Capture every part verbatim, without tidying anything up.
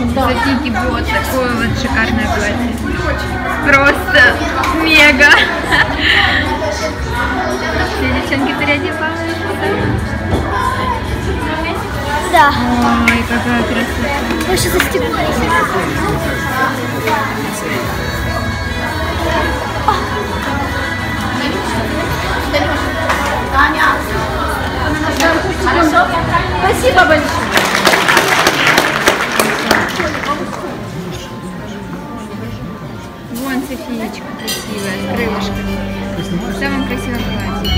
Софийки вот такое вот шикарное платье. Просто мега. Все девчонки переодеваются. Да. Ой, какая красота. Больше застегнулись. Хорошо. Спасибо большое. Вон Софиечка красивая, с крылышками. В самом красивом платье.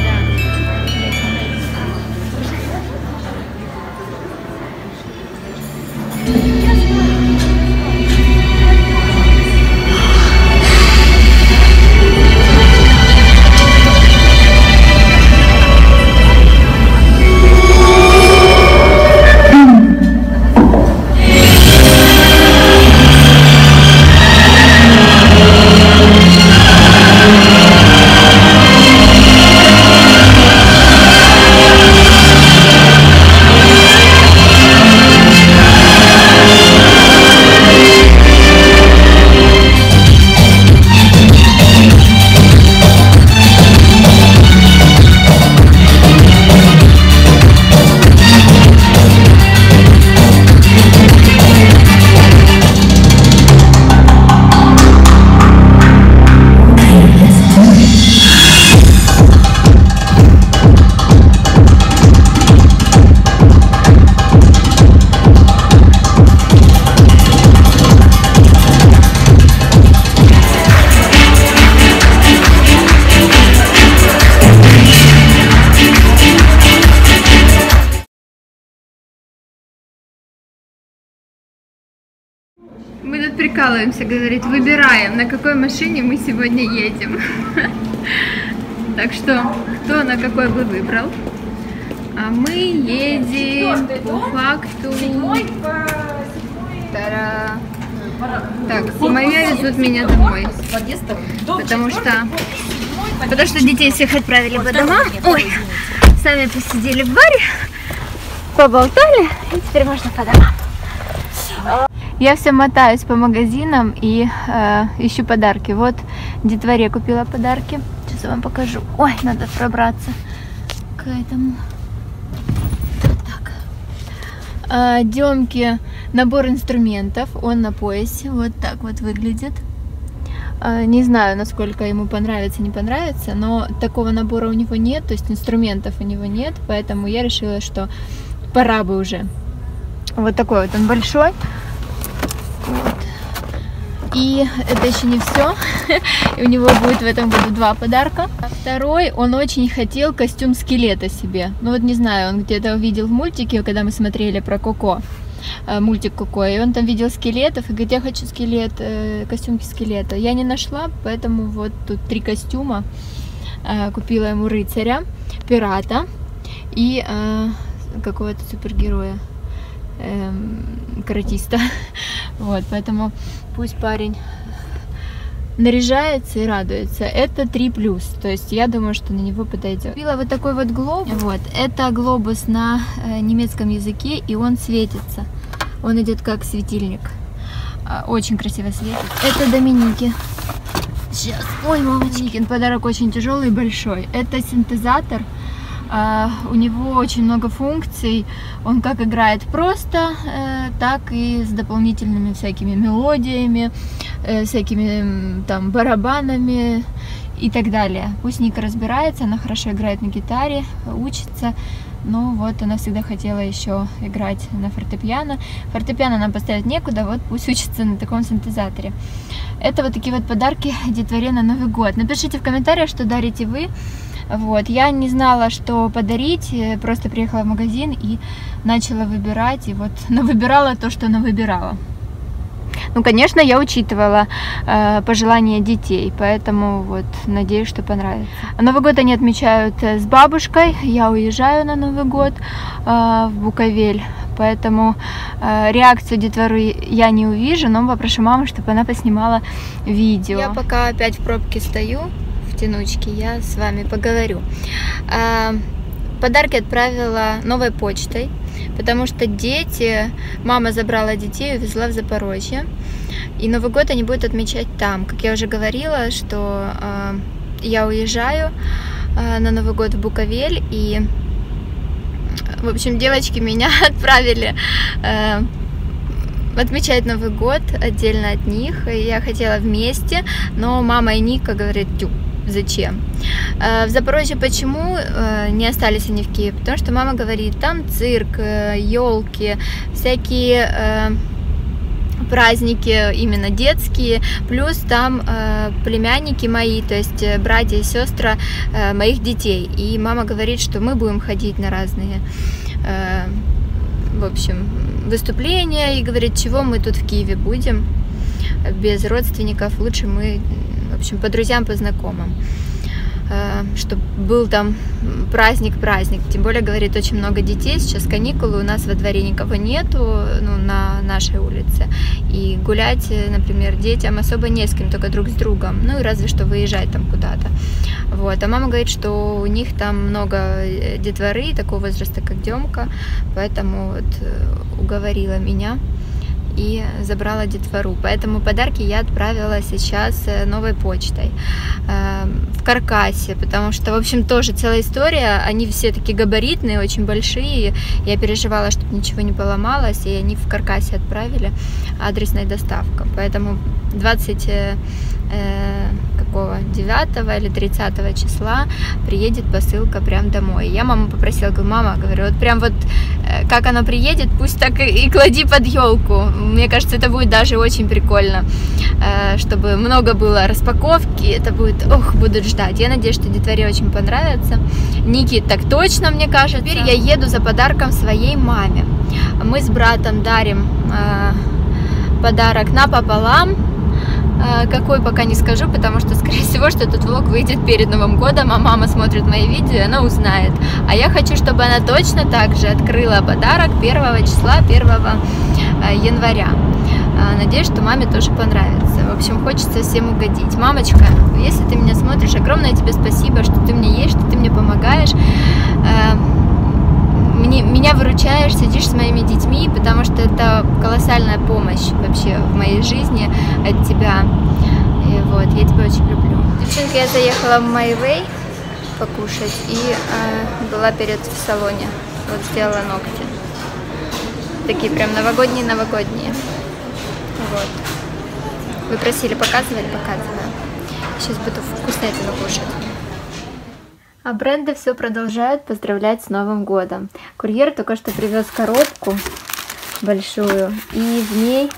Мы тут прикалываемся, говорит, выбираем, на какой машине мы сегодня едем. Так что, кто на какой бы выбрал. А мы едем по факту... Та-ра. Так, Майя везут меня домой. Потому что... Потому что детей всех отправили по домам. Ой, сами посидели в баре, поболтали, и теперь можно по домам. Я все мотаюсь по магазинам и э, ищу подарки. Вот детворе купила подарки. Сейчас я вам покажу. Ой, надо пробраться к этому. Так. Э, Демке набор инструментов. Он на поясе. Вот так вот выглядит. Э, не знаю, насколько ему понравится, не понравится. Но такого набора у него нет. То есть инструментов у него нет. Поэтому я решила, что пора бы уже. Вот такой вот он большой. Вот. И это еще не все. У него будет в этом году два подарка. А второй, он очень хотел костюм скелета себе. Ну вот не знаю, он где-то увидел в мультике, когда мы смотрели про Коко, мультик Коко, и он там видел скелетов и говорит, я хочу скелет, костюмки скелета. Я не нашла, поэтому вот тут три костюма. Купила ему рыцаря, пирата и какого-то супергероя. Эм, каратиста. Вот, поэтому пусть парень наряжается и радуется. Это три плюс, то есть я думаю, что на него подойдет. Купила вот такой вот глобус. Вот, это глобус на э, немецком языке, и он светится. Он идет как светильник. Э, очень красиво светит. Это Доминики. Сейчас. Ой, мамочкин, подарок очень тяжелый и большой. Это синтезатор. Uh, у него очень много функций, он как играет просто, uh, так и с дополнительными всякими мелодиями, uh, всякими там барабанами и так далее. Пусть Ника разбирается, она хорошо играет на гитаре, учится, но вот она всегда хотела еще играть на фортепиано. Фортепиано нам поставить некуда, вот пусть учится на таком синтезаторе. Это вот такие вот подарки детворе на Новый год. Напишите в комментариях, что дарите вы. Вот, я не знала, что подарить, просто приехала в магазин и начала выбирать, и вот навыбирала то, что навыбирала. Ну, конечно, я учитывала э, пожелания детей, поэтому вот надеюсь, что понравится. Новый год они отмечают с бабушкой, я уезжаю на Новый год э, в Буковель, поэтому э, реакцию детворы я не увижу, но попрошу маму, чтобы она поснимала видео. Я пока опять в пробке стою. Тянучки, я с вами поговорю. Подарки отправила новой почтой, потому что дети, мама забрала детей и увезла в Запорожье. И Новый год они будут отмечать там. Как я уже говорила, что э, я уезжаю э, на Новый год в Буковель, и, в общем, девочки меня отправили э, отмечать Новый год отдельно от них. Я хотела вместе, но мама и Ника говорят: тю, зачем? В Запорожье почему не остались они в Киеве? Потому что мама говорит, там цирк, елки, всякие праздники именно детские, плюс там племянники мои, то есть братья и сестры моих детей. И мама говорит, что мы будем ходить на разные, в общем, выступления, и говорит, чего мы тут в Киеве будем без родственников, лучше мы, в общем, по друзьям, по знакомым, чтобы был там праздник-праздник. Тем более, говорит, очень много детей, сейчас каникулы, у нас во дворе никого нету, ну, на нашей улице, и гулять, например, детям особо не с кем, только друг с другом, ну и разве что выезжать там куда-то. Вот. А мама говорит, что у них там много детворы такого возраста, как Демка, поэтому вот уговорила меня и забрала детвору. Поэтому подарки я отправила сейчас новой почтой э, в каркасе, потому что, в общем, тоже целая история. Они все такие габаритные, очень большие. Я переживала, чтобы ничего не поломалось, и они в каркасе отправили, адресная доставка. Поэтому двадцать девятого или тридцатого числа приедет посылка прям домой. Я маму попросила, говорю, мама, говорю, вот прям вот как она приедет, пусть так и, и клади под елку. Мне кажется, это будет даже очень прикольно, чтобы много было распаковки. Это будет, ох, будут ждать. Я надеюсь, что детворе очень понравится. Нике так точно, мне кажется. Теперь я еду за подарком своей маме. Мы с братом дарим подарок напополам. Какой, пока не скажу, потому что, скорее всего, что этот влог выйдет перед Новым годом, а мама смотрит мои видео, и она узнает. А я хочу, чтобы она точно так же открыла подарок первого числа, первого января. Надеюсь, что маме тоже понравится. В общем, хочется всем угодить. Мамочка, если ты меня смотришь, огромное тебе спасибо, что ты мне есть, что ты мне помогаешь. Мне, меня выручаешь, сидишь с моими детьми, потому что это колоссальная помощь вообще в моей жизни от тебя. И вот, я тебя очень люблю. Девчонки, я заехала в My Way покушать и э, была перед в салоне. Вот сделала ногти. Такие прям новогодние-новогодние. Вот. Вы просили, показывали? Показываю. Сейчас буду вкуснятину кушать. А бренды все продолжают поздравлять с Новым годом. Курьер только что привез коробку большую, и в ней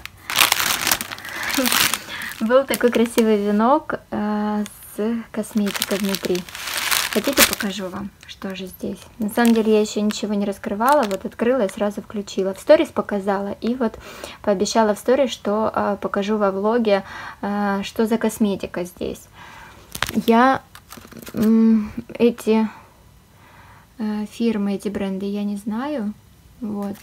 был такой красивый венок э, с косметикой внутри. Хотите, покажу вам, что же здесь. На самом деле я еще ничего не раскрывала, вот открыла и сразу включила. В сторис показала, и вот пообещала в сторис, что э, покажу во влоге, э, что за косметика здесь. Я эти э, фирмы, эти бренды я не знаю. Вот.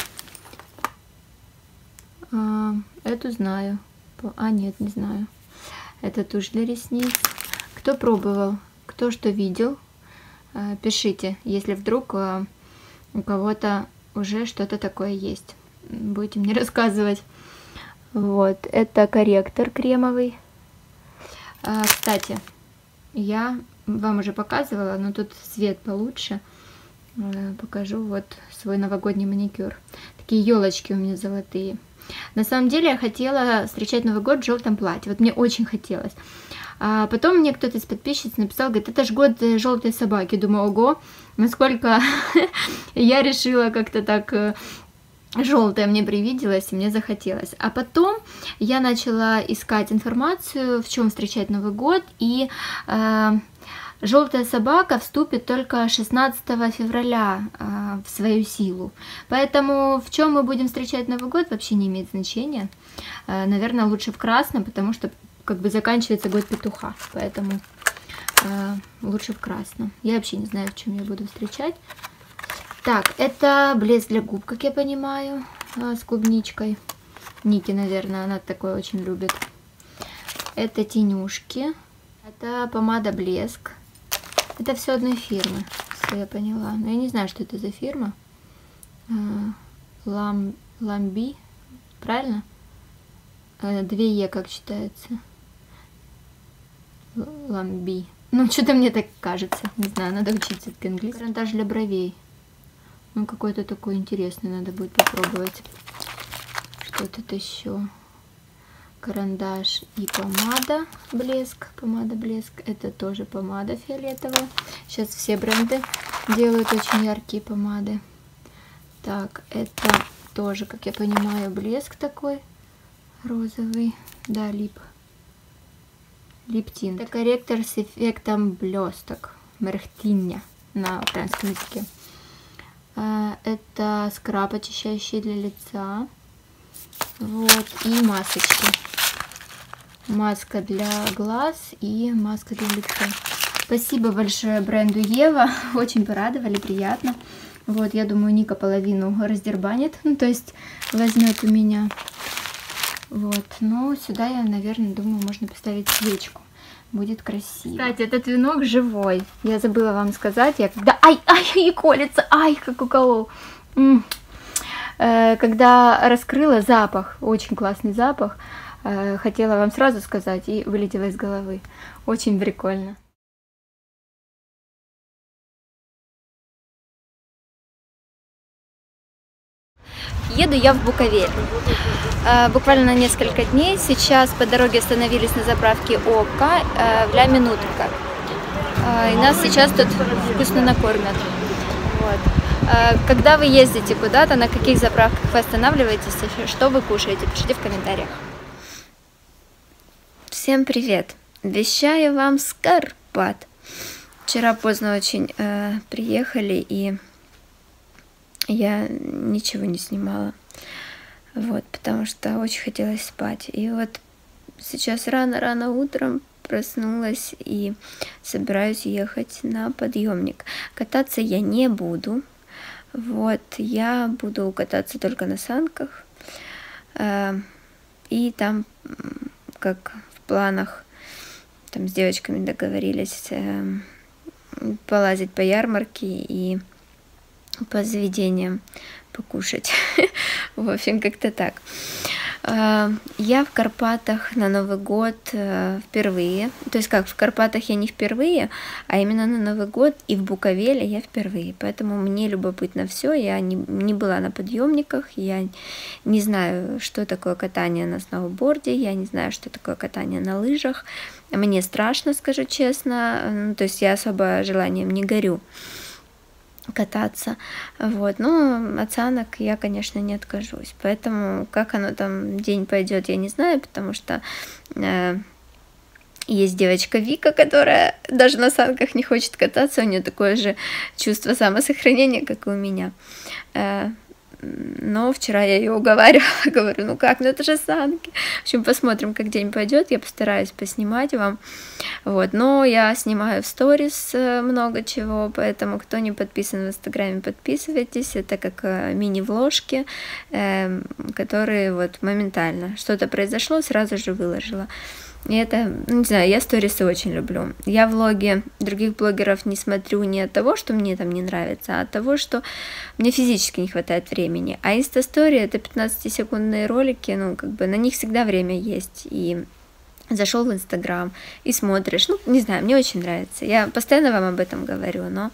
А, эту знаю. А, нет, не знаю. Это тушь для ресниц. Кто пробовал, кто что видел, э, пишите, если вдруг э, у кого-то уже что-то такое есть. Будете мне рассказывать. Вот. Это корректор кремовый. А, кстати, я вам уже показывала, но тут свет получше. Покажу вот свой новогодний маникюр. Такие елочки у меня золотые. На самом деле я хотела встречать Новый год в желтом платье. Вот мне очень хотелось. А потом мне кто-то из подписчиц написал, говорит, это ж год желтой собаки. Думаю, ого, насколько я решила как-то так... Желтое мне привиделось, и мне захотелось. А потом я начала искать информацию, в чем встречать Новый год, и э, желтая собака вступит только шестнадцатого февраля э, в свою силу. Поэтому в чем мы будем встречать Новый год, вообще не имеет значения. Э, наверное, лучше в красном, потому что как бы заканчивается год петуха. Поэтому э, лучше в красном. Я вообще не знаю, в чем я буду встречать. Так, это блеск для губ, как я понимаю, с клубничкой. Ники, наверное, она такое очень любит. Это тенюшки. Это помада блеск. Это все одной фирмы. называется, я поняла. Но я не знаю, что это за фирма. Лам, Ламби, правильно? Две Е как читается. Ламби. Ну, что-то мне так кажется. Не знаю, надо учиться по-английски. Карандаш для бровей. Ну, какой-то такой интересный, надо будет попробовать. Что тут еще? Карандаш и помада блеск. Помада блеск. Это тоже помада фиолетовая. Сейчас все бренды делают очень яркие помады. Так, это тоже, как я понимаю, блеск такой розовый. Да, лип. Липтин. Это корректор с эффектом блесток. Мерхтиння на украинском языке. Это скраб, очищающий для лица. Вот. И масочки. Маска для глаз и маска для лица. Спасибо большое бренду Ева. Очень порадовали, приятно. Вот, я думаю, Ника половину раздербанит. Ну, то есть возьмет у меня. Вот, но сюда я, наверное, думаю, можно поставить свечку. Будет красиво. Кстати, этот венок живой. Я забыла вам сказать. Я когда... Ай, ай, и колется. Ай, как уколол. М -м. Э, когда раскрыла запах, очень классный запах, э, хотела вам сразу сказать, и вылетела из головы. Очень прикольно. Еду я в Буковель. Буквально на несколько дней. Сейчас по дороге остановились на заправке ОККО в Ля Минутка. И нас сейчас тут вкусно накормят. Вот. Когда вы ездите куда-то, на каких заправках вы останавливаетесь, что вы кушаете, пишите в комментариях. Всем привет! Вещаю вам с Карпат. Вчера поздно очень э, приехали, и я ничего не снимала, вот, потому что очень хотелось спать. И вот сейчас рано-рано утром проснулась и собираюсь ехать на подъемник. Кататься я не буду, вот, я буду кататься только на санках, э, и там, как в планах, там с девочками договорились э, полазить по ярмарке и по заведениям покушать. В общем, как-то так. Я в Карпатах на Новый год впервые. То есть как, в Карпатах я не впервые, а именно на Новый год и в Буковеле я впервые. Поэтому мне любопытно все. Я не, не была на подъемниках, я не знаю, что такое катание на сноуборде, я не знаю, что такое катание на лыжах. Мне страшно, скажу честно. То есть я особо желанием не горю кататься, вот, но от санок я, конечно, не откажусь, поэтому как оно там день пойдет, я не знаю, потому что э, есть девочка Вика, которая даже на санках не хочет кататься, у нее такое же чувство самосохранения, как и у меня, э, но вчера я ее уговаривала, говорю, ну как, ну это же санки. В общем, посмотрим, как день пойдет, я постараюсь поснимать вам. Вот, но я снимаю в сторис много чего, поэтому кто не подписан в Инстаграме, подписывайтесь. Это как мини-вложки, э, которые вот моментально что-то произошло, сразу же выложила. И это, не знаю, я сторисы очень люблю. Я влоги других блогеров не смотрю не от того, что мне там не нравится, а от того, что мне физически не хватает времени. А инстастори — это пятнадцатисекундные ролики, ну, как бы на них всегда время есть. И зашел в Инстаграм и смотришь. Ну, не знаю, мне очень нравится. Я постоянно вам об этом говорю, но...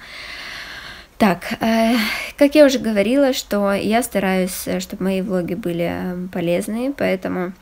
Так, э, как я уже говорила, что я стараюсь, чтобы мои влоги были полезные, поэтому...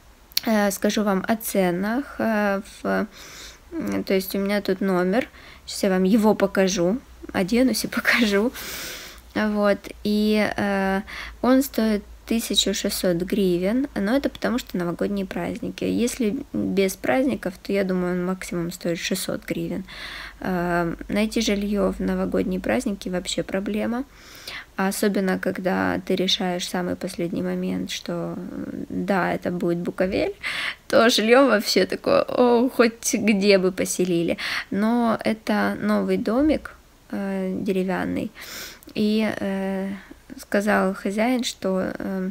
Скажу вам о ценах, в, то есть у меня тут номер, сейчас я вам его покажу, оденусь и покажу, вот, и э, он стоит тысячу шестьсот гривен, но это потому что новогодние праздники. Если без праздников, то я думаю, он максимум стоит шестьсот гривен. Э, найти жилье в новогодние праздники вообще проблема. Особенно, когда ты решаешь в самый последний момент, что да, это будет Буковель, то жилье вообще такое, о, хоть где бы поселили. Но это новый домик э, деревянный, и э, сказал хозяин, что э,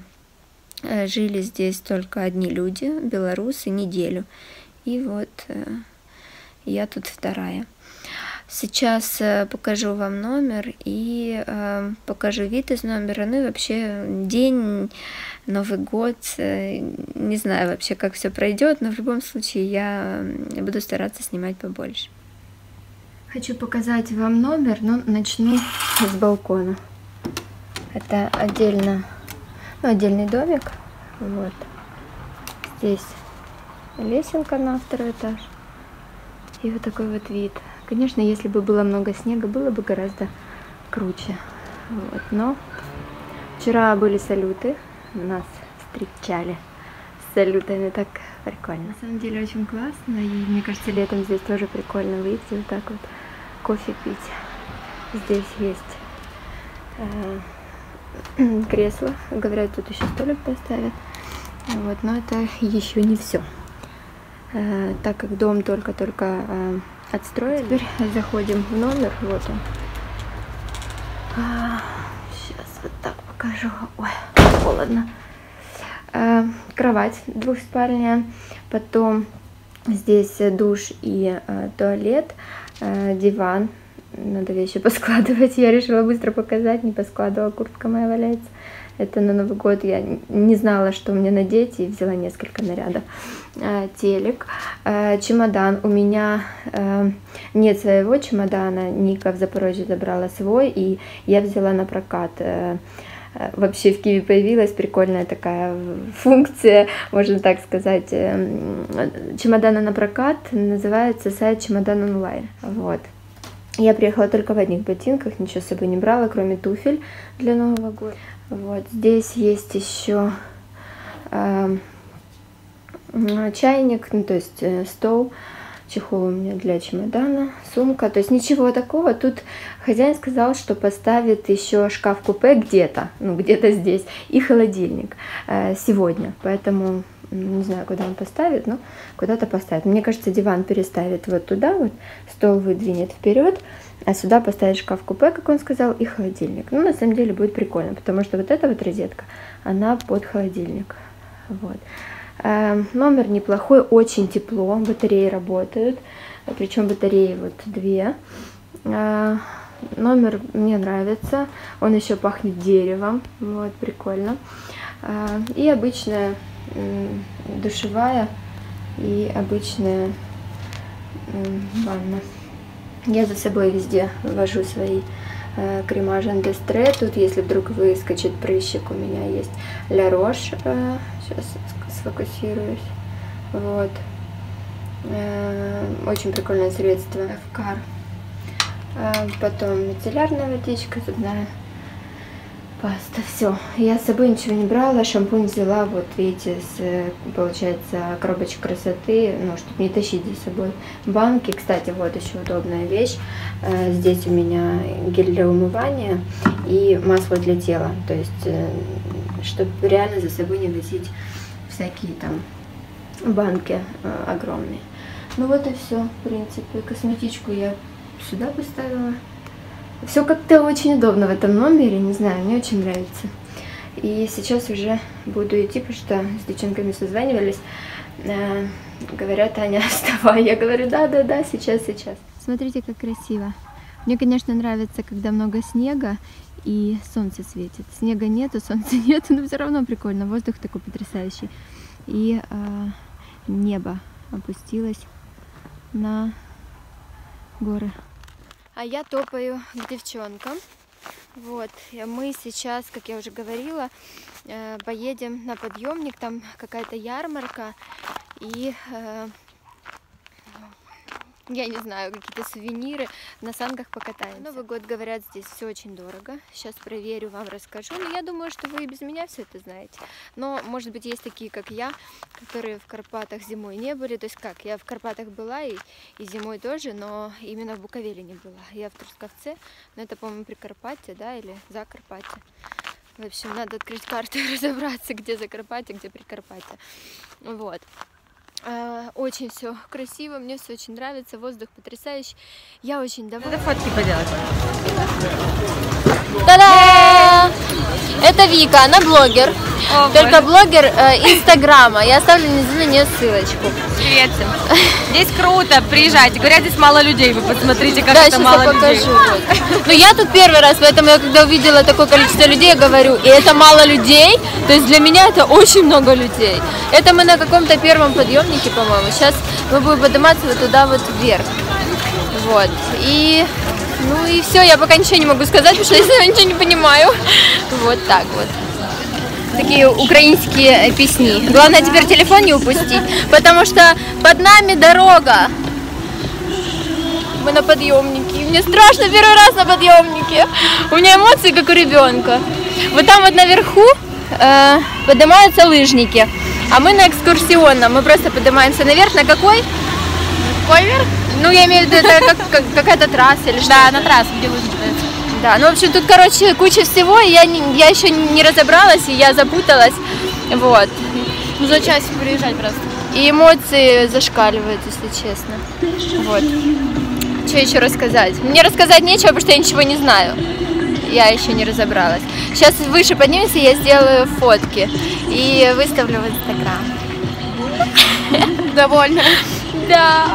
жили здесь только одни люди, белорусы, неделю. И вот э, я тут вторая. Сейчас покажу вам номер и э, покажу вид из номера. Ну и вообще день, Новый год. Не знаю вообще, как все пройдет, но в любом случае я буду стараться снимать побольше. Хочу показать вам номер, но начну с балкона. Это отдельно, ну, отдельный домик. Вот. Здесь лесенка на второй этаж. И вот такой вот вид. Конечно, если бы было много снега, было бы гораздо круче. Вот. Но вчера были салюты, нас встречали с салютами, так прикольно. На самом деле очень классно, и мне кажется, летом здесь тоже прикольно выйти, вот так вот кофе пить. Здесь есть э, кресло, говорят, тут еще столик поставят. Вот, но это еще не все. Э, так как дом только-только э, отстроили. Теперь заходим в номер, вот он. А, сейчас вот так покажу. Ой, холодно. А, кровать двухспальная, потом здесь душ и а, туалет, а, диван. Надо вещи поскладывать. Я решила быстро показать, не поскладывала, куртка моя валяется. Это на Новый год я не знала, что мне надеть, и взяла несколько нарядов. А, телек, а, чемодан. У меня а, нет своего чемодана, Ника в Запорожье забрала свой, и я взяла на прокат. А, вообще в Киеве появилась прикольная такая функция, можно так сказать, чемодана на прокат, называется сайт Чемодан онлайн. Вот. Я приехала только в одних ботинках, ничего с собой не брала, кроме туфель для Нового года. Вот здесь есть еще э, чайник, ну, то есть э, стол, чехол у меня для чемодана, сумка, то есть ничего такого. Тут хозяин сказал, что поставит еще шкаф-купе где-то, ну где-то здесь, и холодильник э, сегодня, поэтому не знаю, куда он поставит, но куда-то поставит. Мне кажется, диван переставит вот туда, вот стол выдвинет вперед, а сюда поставит шкаф-купе, как он сказал, и холодильник. Ну, на самом деле будет прикольно, потому что вот эта вот розетка, она под холодильник. Вот. Э, номер неплохой, очень тепло, батареи работают, причем батареи вот две. Э, номер мне нравится, он еще пахнет деревом, вот, прикольно. Э, и обычная душевая и обычная ванна. Я за собой везде ввожу свои э, крема Жан Дестре. Тут, если вдруг выскочит прыщик, у меня есть Ля Рош. Э, сейчас сфокусируюсь. Вот. Э, очень прикольное средство. Эвкар. Э, потом мицеллярная водичка, зубная паста. Все. Я с собой ничего не брала. Шампунь взяла, вот видите, с, получается, коробочек красоты, ну, чтобы не тащить за собой банки. Кстати, вот еще удобная вещь. Здесь у меня гель для умывания и масло для тела. То есть, чтобы реально за собой не носить всякие там банки огромные. Ну вот и все, в принципе. Косметичку я сюда поставила. Все как-то очень удобно в этом номере, не знаю, мне очень нравится. И сейчас уже буду идти, потому что с девчонками созванивались. Э, говорят, Аня, вставай. Я говорю, да-да-да, сейчас, сейчас. Смотрите, как красиво. Мне, конечно, нравится, когда много снега и солнце светит. Снега нету, солнца нету, но все равно прикольно. Воздух такой потрясающий. И э, небо опустилось на горы. А я топаю к девчонкам. Вот, мы сейчас, как я уже говорила, поедем на подъемник, там какая-то ярмарка, и я не знаю, какие-то сувениры, на санках покатаемся. Новый год, говорят, здесь все очень дорого. Сейчас проверю, вам расскажу. Но я думаю, что вы и без меня все это знаете. Но, может быть, есть такие, как я, которые в Карпатах зимой не были. То есть как, я в Карпатах была и, и зимой тоже, но именно в Буковеле не была. Я в Трускавце, но это, по-моему, Прикарпатье, да, или Закарпатье. В общем, надо открыть карту и разобраться, где Закарпатье, где Прикарпатье. Вот. Очень все красиво, мне все очень нравится, воздух потрясающий. Я очень довольна. Надо фотки поделать. Та-да! Это Вика, она блогер. О, только боже. Блогер э, Инстаграма. Я оставлю внизу на нее ссылочку. Привет всем. Здесь круто, приезжайте. Говорят, здесь мало людей, вы посмотрите, как да, это мало людей. Да, сейчас я покажу. Но я тут первый раз, поэтому я когда увидела такое количество людей, я говорю, и это мало людей, то есть для меня это очень много людей. Это мы на каком-то первом подъемнике, по-моему. Сейчас мы будем подниматься вот туда вот вверх. Вот. И... Ну и все, я пока ничего не могу сказать, потому что я ничего не понимаю. Вот так вот. Такие украинские песни. Главное теперь телефон не упустить, потому что под нами дорога. Мы на подъемнике. Мне страшно первый раз на подъемнике. У меня эмоции как у ребенка. Вот там вот наверху э, поднимаются лыжники, а мы на экскурсионном. Мы просто поднимаемся наверх. На какой? Какой верх? Ну, я имею в виду, это как, как, какая-то трасса или что? Да, на трассу, где лыжи катаются. Да, ну, в общем, тут, короче, куча всего, и я, не, я еще не разобралась, и я запуталась, вот. Ну, за час приезжать просто. И эмоции зашкаливают, если честно. Вот. Что еще рассказать? Мне рассказать нечего, потому что я ничего не знаю. Я еще не разобралась. Сейчас выше поднимемся, я сделаю фотки и выставлю в Инстаграм. Довольно? Да.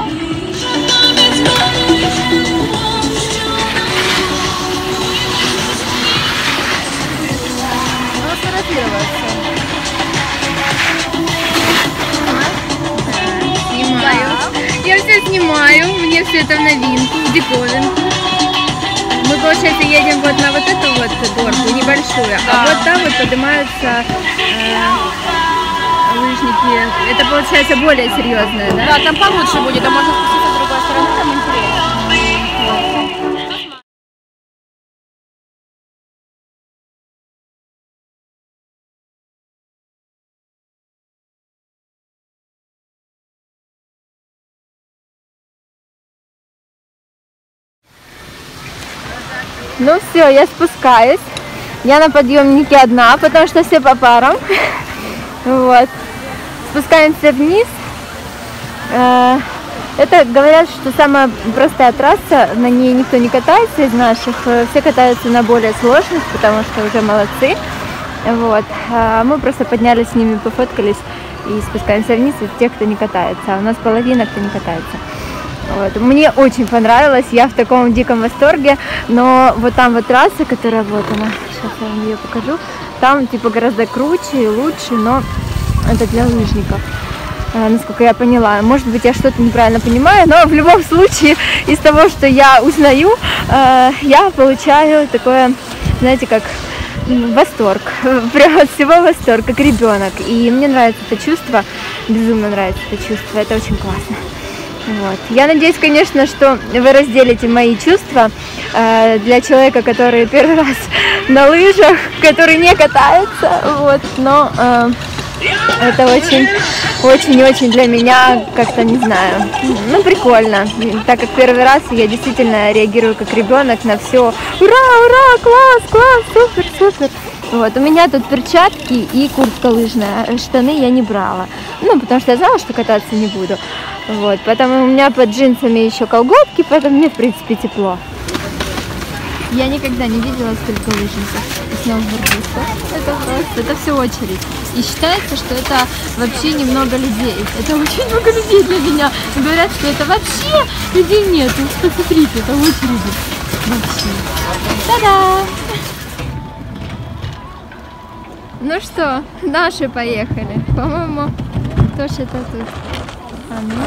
Снимаю. Я все снимаю, мне все это в новинку, в диковинку. Мы, получается, едем вот на вот эту вот горку, небольшую, да. А вот там вот поднимаются э, лыжники. Это, получается, более серьезное, да? Да, там получше будет, а можно спуститься с другой стороны, там интересно. Ну все, я спускаюсь. Я на подъемнике одна, потому что все по парам. Вот. Спускаемся вниз. Это говорят, что самая простая трасса, на ней никто не катается из наших. Все катаются на более сложных, потому что уже молодцы. Вот. А мы просто поднялись с ними, пофоткались и спускаемся вниз. Это те, кто не катается. А у нас половина, кто не катается. Вот. Мне очень понравилось, я в таком диком восторге, но вот там вот трасса, которая вот она, сейчас я вам ее покажу, там типа гораздо круче и лучше, но это для лыжников, насколько я поняла. Может быть, я что-то неправильно понимаю, но в любом случае из того, что я узнаю, я получаю такое, знаете, как восторг, прям от всего восторг, как ребенок. И мне нравится это чувство, безумно нравится это чувство, это очень классно. Вот. Я надеюсь, конечно, что вы разделите мои чувства э, для человека, который первый раз на лыжах, который не катается, вот, но э, это очень, очень, очень для меня как-то, не знаю, ну, прикольно, так как первый раз я действительно реагирую как ребенок на все, ура, ура, класс, класс, супер, супер. Вот, у меня тут перчатки и куртка лыжная, штаны я не брала, ну, потому что я знала, что кататься не буду, вот, поэтому у меня под джинсами еще колготки, поэтому мне, в принципе, тепло. Я никогда не видела столько лыжников и сноубордистов, это просто, это все очередь, и считается, что это вообще немного людей, это очень много людей для меня, говорят, что это вообще людей нету, посмотрите, это очереди, вообще, та-да! Ну что, наши поехали. По-моему, тоже это тут. А ну.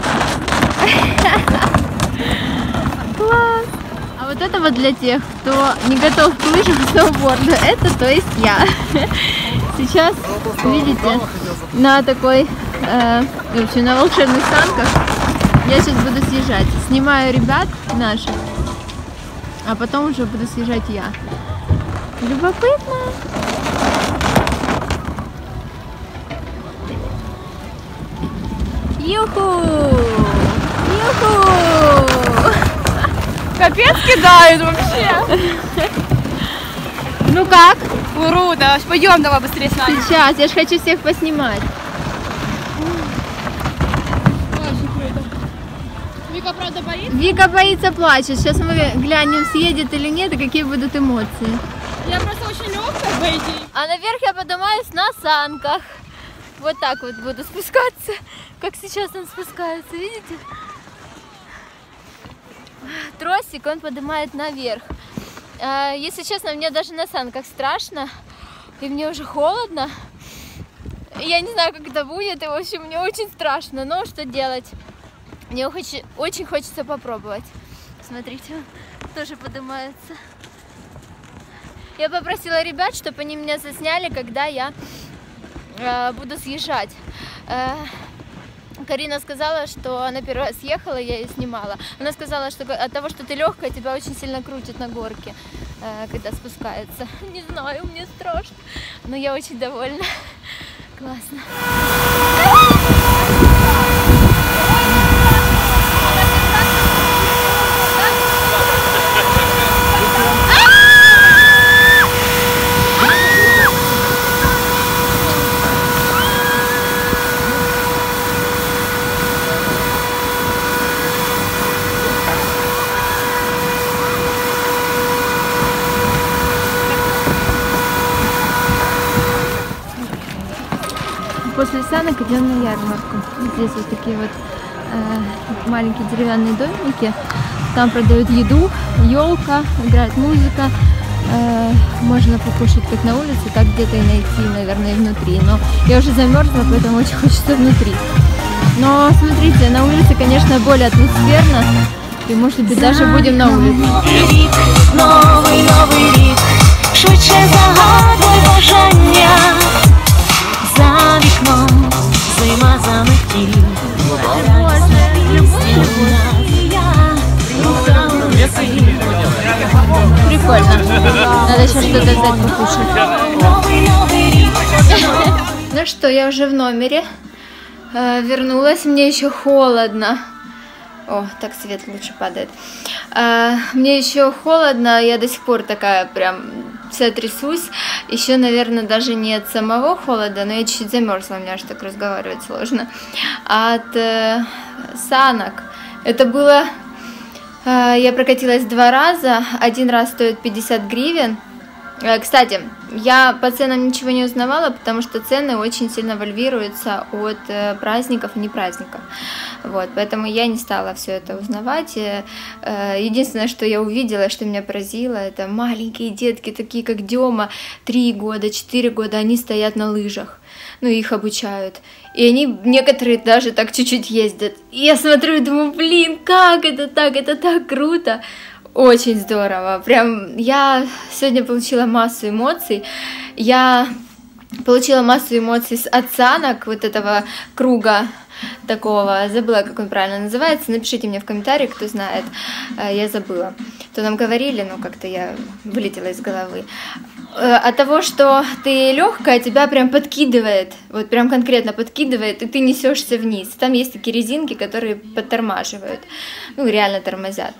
Класс! А вот это вот для тех, кто не готов к лыжам и сноуборду. Это, то есть я. Сейчас, видите, на такой, э, в общем, на волшебных санках я сейчас буду съезжать. Снимаю ребят наших, а потом уже буду съезжать я. Любопытно. Юху! Юху! Капец кидают вообще! Ну как? Круто! Пойдем, давай быстрее с нами. Сейчас, я же хочу всех поснимать. Очень круто. Вика, правда, боится? Вика боится, плачет. Сейчас мы глянем, съедет или нет, и какие будут эмоции. Я просто очень легкая, по идее. А наверх я поднимаюсь на санках. Вот так вот буду спускаться, как сейчас он спускается, видите? Тросик он поднимает наверх. Если честно, мне даже на санках страшно, и мне уже холодно. Я не знаю, как это будет, и в общем мне очень страшно, но что делать? Мне очень хочется попробовать. Смотрите, он тоже поднимается. Я попросила ребят, чтобы они меня засняли, когда я э, буду съезжать. Э, Карина сказала, что она первый раз съехала, я ее снимала. Она сказала, что от того, что ты легкая, тебя очень сильно крутит на горке, э, когда спускается. Не знаю, мне страшно, но я очень довольна. Классно. После санок идем на ярмарку. Здесь вот такие вот э, маленькие деревянные домики. Там продают еду, елка, играет музыка. Э, можно покушать как на улице, так где-то и найти, наверное, и внутри. Но я уже замерзла, поэтому очень хочется внутри. Но смотрите, на улице, конечно, более атмосферно. И, может быть, даже будем на улице. Новый, новый рік, швидше загадуй бажання. За вікном зима заметів. Прикольно. Надо сейчас что-то взять покушать. Ну что, я уже в номере. Э, вернулась. Мне еще холодно. О, так свет лучше падает. Э, мне еще холодно. Я до сих пор такая прям вся трясусь. Еще, наверное, даже не от самого холода, но я чуть-чуть замерзла. У меня аж так разговаривать сложно. А от э, санок. Это было... Э, я прокатилась два раза. Один раз стоит пятьдесят гривен. Э, кстати, я по ценам ничего не узнавала, потому что цены очень сильно варьируются от э, праздников и не праздников. Вот, поэтому я не стала все это узнавать. Единственное, что я увидела, что меня поразило, это маленькие детки, такие как Дема, три года, четыре года, они стоят на лыжах, ну, их обучают. И они, некоторые даже так чуть-чуть ездят. И я смотрю и думаю, блин, как это так, это так круто. Очень здорово. Прям я сегодня получила массу эмоций. Я получила массу эмоций от санок, вот этого круга такого, забыла, как он правильно называется, напишите мне в комментарии, кто знает, я забыла, то нам говорили, но как-то я вылетела из головы. От того, что ты легкая, тебя прям подкидывает, вот прям конкретно подкидывает, и ты несешься вниз. Там есть такие резинки, которые подтормаживают, ну реально тормозят.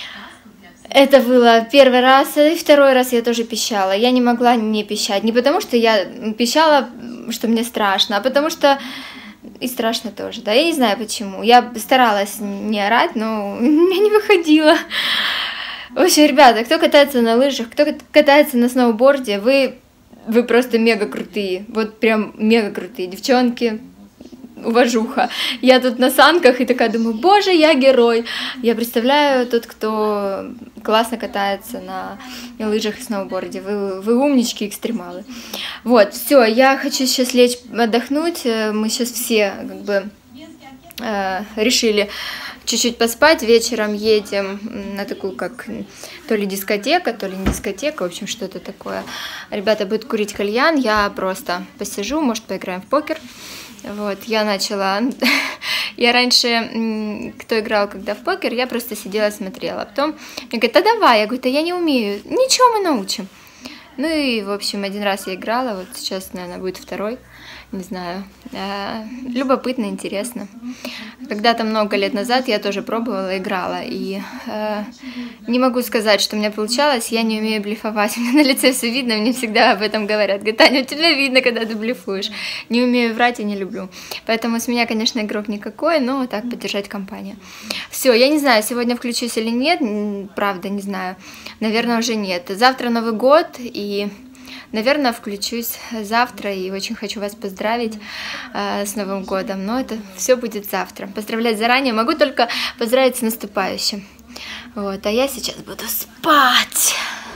Это было первый раз, и второй раз я тоже пищала. Я не могла не пищать, не потому что я пищала, что мне страшно, а потому что и страшно тоже, да, я не знаю почему. Я старалась не орать, но у меня не выходило. В общем, ребята, кто катается на лыжах, кто катается на сноуборде, вы, вы просто мега крутые. Вот прям мега крутые девчонки. Уважуха. Я тут на санках и такая думаю, боже, я герой. Я представляю тот, кто классно катается на лыжах и сноуборде. Вы, вы умнички, экстремалы. Вот, все, я хочу сейчас лечь отдохнуть. Мы сейчас все как бы э, решили чуть-чуть поспать. Вечером едем на такую, как то ли дискотека, то ли не дискотека, в общем, что-то такое. Ребята будут курить кальян, я просто посижу, может, поиграем в покер. Вот, я начала, я раньше, кто играл когда в покер, я просто сидела, смотрела, потом мне говорят, да давай, я говорю, да я не умею, ничего, мы научим. Ну и, в общем, один раз я играла, вот сейчас, наверное, будет второй, не знаю, э, любопытно, интересно. Когда-то много лет назад я тоже пробовала, играла, и э, не могу сказать, что у меня получалось, я не умею блефовать, у меня на лице все видно, мне всегда об этом говорят. Говорят, Таня, у тебя видно, когда ты блефуешь. Не умею врать и не люблю. Поэтому с меня, конечно, игрок никакой, но так поддержать компанию. Все, я не знаю, сегодня включусь или нет, правда, не знаю. Наверное, уже нет. Завтра Новый год, и... Наверное, включусь завтра и очень хочу вас поздравить э, с Новым годом, но это все будет завтра. Поздравлять заранее могу только поздравить с наступающим. Вот, а я сейчас буду спать.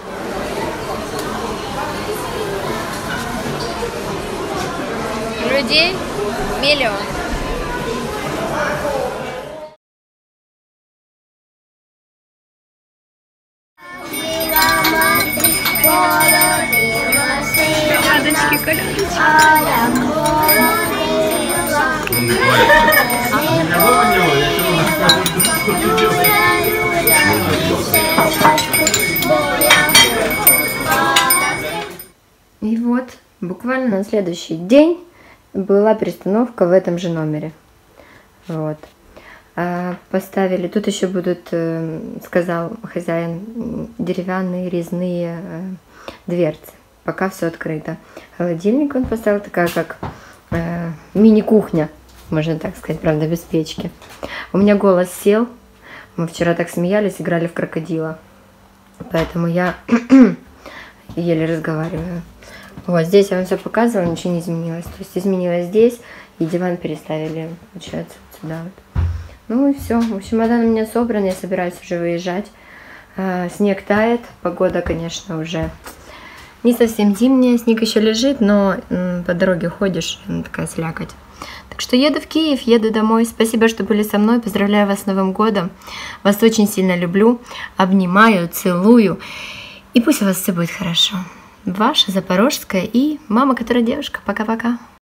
Людей миллион. Колядочки, колядочки. И вот, буквально на следующий день была перестановка в этом же номере. Вот. Поставили, тут еще будут, сказал хозяин, деревянные резные дверцы. Пока все открыто. Холодильник он поставил, такая как э, мини-кухня, можно так сказать, правда, без печки. У меня голос сел. Мы вчера так смеялись, играли в крокодила. Поэтому я еле разговариваю. Вот здесь я вам все показывала, ничего не изменилось. То есть изменилось здесь, и диван переставили, получается, вот сюда вот. Ну и все. В общем, чемодан у меня собран, я собираюсь уже выезжать. Э, снег тает, погода, конечно, уже... Не совсем зимняя, снег еще лежит, но по дороге ходишь, такая слякоть. Так что еду в Киев, еду домой. Спасибо, что были со мной. Поздравляю вас с Новым годом. Вас очень сильно люблю. Обнимаю, целую. И пусть у вас все будет хорошо. Ваша Запорожская и мама, которая девушка. Пока-пока.